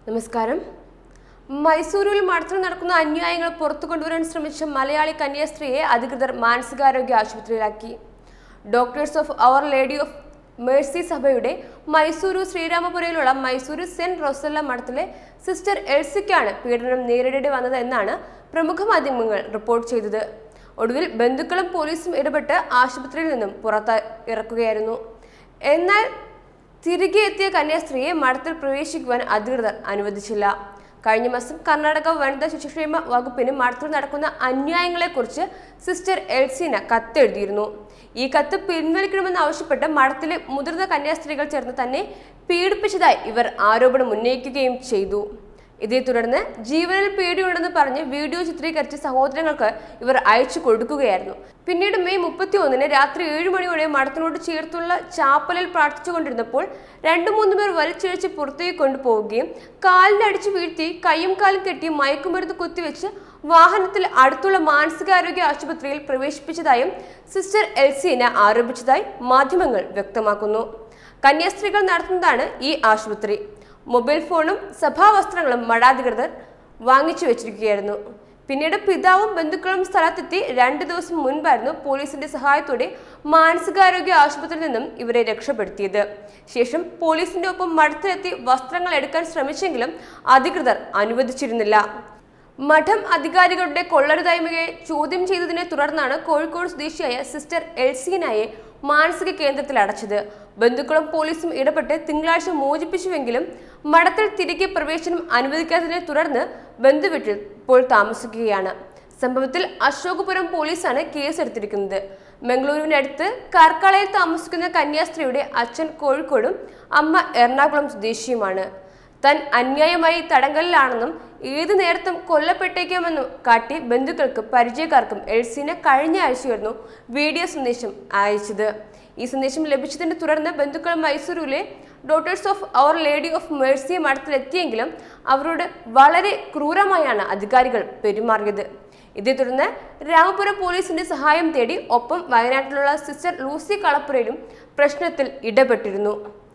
നമസ്കാരം. മൈസൂരിൽ മർദ്ദനം നടക്കുന്ന അന്യായങ്ങൾ പുറത്തുകൊണ്ടുവരാൻ ശ്രമിച്ച മലയാളി കന്യാസ്ത്രീയെ അധികൃതർ മാനസികാരോഗ്യ ആശുപത്രിയിലാക്കി. Doctors of Our Lady of Mercy സഭയുടെ മൈസൂരു ശ്രീരാമപുരയിലുള്ള മൈസൂരു സെന്റ് റോസല്ല മഠത്തിലെ സിസ്റ്റർ എൽസിക്കാണ് പീഡനം നേരിടേണ്ടി വന്നത് എന്നാണ് പ്രമുഖ മാധ്യമങ്ങൾ റിപ്പോർട്ട് ചെയ്തത്. ഒടുവിൽ ബന്ധുക്കളും പോലീസും ഇടപെട്ട് ആശുപത്രിയിൽ നിന്നും പുറത്തിറക്കുകയായിരുന്നു. എന്നാൽ തിരികെ എത്തിയ കന്യാസ്ത്രീയെ മഠത്തിൽ പ്രവേശിക്കുവാൻ അധികൃതർ അനുവദിച്ചില്ല. കഴിഞ്ഞ മാസം കർണാടക വനിതാ ശിശുക്ഷേമ വകുപ്പിന് മഠത്തിൽ നടക്കുന്ന അന്യായങ്ങളെക്കുറിച്ച് സിസ്റ്റർ എൽസീന കത്തെഴുതിയിരുന്നു. ഈ കത്ത് പിൻവലിക്കണമെന്ന് ആവശ്യപ്പെട്ട് മഠത്തിലെ മുതിർന്ന കന്യാസ്ത്രീകൾ ചേർന്ന് തന്നെ പീഡിപ്പിച്ചതായി ഇവർ ആരോപണം ഉന്നയിക്കുകയും ചെയ്തു. ഇതേ തുടർന്ന് ജീവനിൽ പേടിയുണ്ടെന്ന് പറഞ്ഞ് വീഡിയോ ചിത്രീകരിച്ച് സഹോദരങ്ങൾക്ക് ഇവർ അയച്ചു കൊടുക്കുകയായിരുന്നു. പിന്നീട് മെയ് 31-ന് രാത്രി 7 മണിയോടെ മഠത്തിനോട് ചേർത്തുള്ള ചാപ്പലിൽ പ്രാർത്ഥിച്ചുകൊണ്ടിരുന്നപ്പോൾ 2-3 പേർ വലിച്ചിഴച്ച് പുറത്തേക്ക് കൊണ്ടുപോവുകയും കാലിലടിച്ചു വീഴ്ത്തി കൈയും കാലും കെട്ടി മയക്കുമരുന്ന് കുത്തിവെച്ച് വാഹനത്തിൽ അടുത്തുള്ള മാനസികാരോഗ്യ ആശുപത്രിയിൽ പ്രവേശിപ്പിച്ചതായും സിസ്റ്റർ എൽസീന ആരോപിച്ചതായി മാധ്യമങ്ങൾ വ്യക്തമാക്കുന്നു. കന്യാസ്ത്രീകൾ നടത്തുന്നതാണ് ഈ ആശുപത്രി. മൊബൈൽ ഫോണും സഭാവസ്ത്രങ്ങളും മഠാധികൃതർ വാങ്ങിച്ചു വെച്ചിരിക്കുകയായിരുന്നു. പിന്നീട് പിതാവും ബന്ധുക്കളും സ്ഥലത്തെത്തി 2 ദിവസം മുൻപായിരുന്നു പോലീസിന്റെ സഹായത്തോടെ മാനസികാരോഗ്യ ആശുപത്രിയിൽ നിന്നും ഇവരെ രക്ഷപ്പെടുത്തിയത്. ശേഷം പോലീസിന്റെ ഒപ്പം മഠത്തിലെത്തി വസ്ത്രങ്ങൾ എടുക്കാൻ ശ്രമിച്ചെങ്കിലും അധികൃതർ അനുവദിച്ചിരുന്നില്ല. മഠം അധികാരികളുടെ കൊള്ളരുതായ്മയെ ചോദ്യം ചെയ്തതിനെ തുടർന്നാണ് കോഴിക്കോട് സ്വദേശിയായ സിസ്റ്റർ എൽസീനയെ മാനസിക കേന്ദ്രത്തിൽ അടച്ചത്. ബന്ധുക്കളും പോലീസും ഇടപെട്ട് തിങ്കളാഴ്ച മോചിപ്പിച്ചുവെങ്കിലും മഠത്തിൽ തിരികെ പ്രവേശനം അനുവദിക്കാത്തതിനെ തുടർന്ന് ബന്ധുവീട്ടിൽ ഇപ്പോൾ താമസിക്കുകയാണ്. സംഭവത്തിൽ അശോകപുരം പോലീസാണ് കേസെടുത്തിരിക്കുന്നത്. മംഗളൂരുവിനടുത്ത് കാർക്കാളയിൽ താമസിക്കുന്ന കന്യാസ്ത്രീയുടെ അച്ഛൻ കോഴിക്കോടും അമ്മ എറണാകുളം സ്വദേശിയുമാണ്. താൻ അന്യായമായി തടങ്കലിലാണെന്നും ഏതു നേരത്തും കൊല്ലപ്പെട്ടേക്കാമെന്നും കാട്ടി ബന്ധുക്കൾക്കും പരിചയക്കാർക്കും എൽസീന കഴിഞ്ഞ ആഴ്ചയായിരുന്നു വീഡിയോ സന്ദേശം അയച്ചത്. ഈ സന്ദേശം ലഭിച്ചതിനെ തുടർന്ന് ബന്ധുക്കൾ മൈസൂരിലെ Doctors of Our Lady of Mercy മഠത്തിലെത്തിയെങ്കിലും അവരോട് വളരെ ക്രൂരമായാണ് അധികാരികൾ പെരുമാറിയത്. ഇതേ തുടർന്ന് രാമപുരം പോലീസിന്റെ സഹായം തേടി ഒപ്പം വയനാട്ടിലുള്ള സിസ്റ്റർ ലൂസി കളപ്പുരയിലും പ്രശ്നത്തിൽ ഇടപെട്ടിരുന്നു.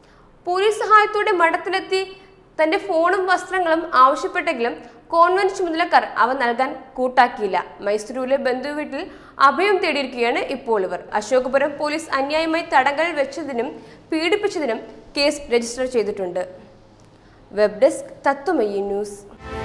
പോലീസ് സഹായത്തോടെ മഠത്തിലെത്തി തന്റെ ഫോണും വസ്ത്രങ്ങളും ആവശ്യപ്പെട്ടെങ്കിലും കോൺവെന്റ് ചുമതലക്കാർ അവ നൽകാൻ കൂട്ടാക്കിയില്ല. മൈസൂരിലെ ബന്ധുവീട്ടിൽ അഭയം തേടിയിരിക്കുകയാണ് ഇപ്പോൾ ഇവർ. അശോകപുരം പോലീസ് അന്യായമായി തടങ്കലിൽ വെച്ചതിനും പീഡിപ്പിച്ചതിനും കേസ് രജിസ്റ്റർ ചെയ്തിട്ടുണ്ട്. Web desk Tatwamayi news.